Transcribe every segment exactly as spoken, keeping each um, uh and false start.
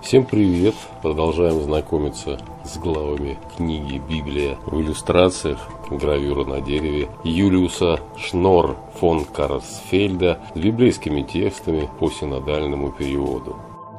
Всем привет! Продолжаем знакомиться с главами книги «Библия» в иллюстрациях, гравюра на дереве Юлиуса Шнорр фон Карсфельда с библейскими текстами по синодальному переводу.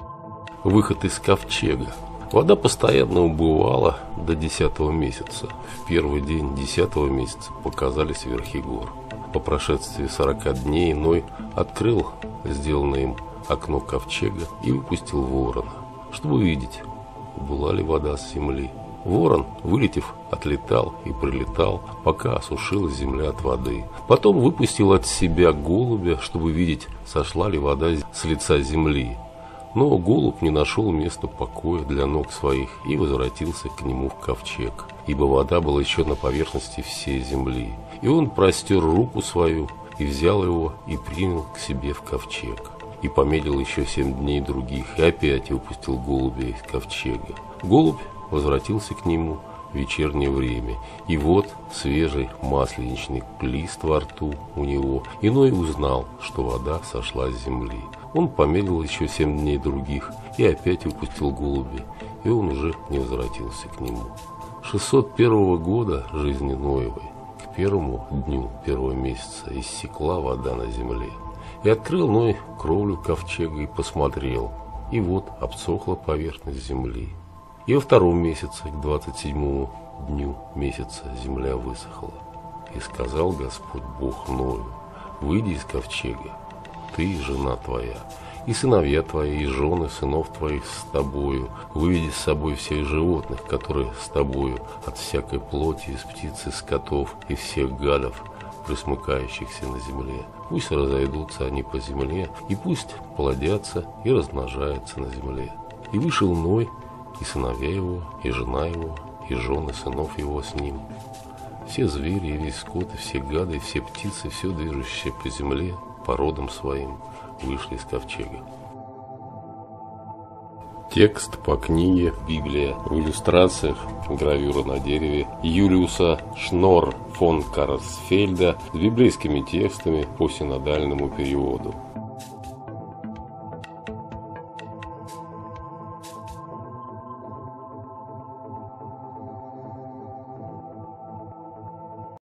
Выход из ковчега. Вода постоянно убывала до десятого месяца. В первый день десятого месяца показались верхи гор. По прошествии сорока дней Ной открыл сделанное им окно ковчега и выпустил ворона, чтобы видеть, убыла ли вода с земли. Ворон, вылетев, отлетал и прилетал, пока осушилась земля от воды. Потом выпустил от себя голубя, чтобы видеть, сошла ли вода с лица земли. Но голубь не нашел места покоя для ног своих и возвратился к нему в ковчег, ибо вода была еще на поверхности всей земли. И он простер руку свою и взял его и принял к себе в ковчег. И помедлил еще семь дней других, и опять выпустил голубя из ковчега. Голубь возвратился к нему в вечернее время, и вот свежий масленичный лист во рту у него. И Ной узнал, что вода сошла с земли. Он помедлил еще семь дней других, и опять выпустил голубя, и он уже не возвратился к нему. шестьсот первого года жизни Ноевой, к первому дню первого месяца, иссекла вода на земле. И открыл Ной кровлю ковчега и посмотрел, и вот обсохла поверхность земли. И во втором месяце, к двадцать седьмому дню месяца, земля высохла. И сказал Господь Бог Ною: выйди из ковчега, ты и жена твоя, и сыновья твои, и жены сынов твоих с тобою, выведи с собой всех животных, которые с тобою, от всякой плоти, из птиц и скотов, и всех гадов, пресмыкающихся на земле. Пусть разойдутся они по земле, и пусть плодятся и размножаются на земле. И вышел Ной, и сыновья его, и жена его, и жены сынов его с ним. Все звери, и весь скот, и все гады, и все птицы, все движущее по земле, по родам своим, вышли из ковчега. Текст по книге «Библия» в иллюстрациях, гравюра на дереве Юлиуса Шнорр фон Карсфельда с библейскими текстами по синодальному переводу.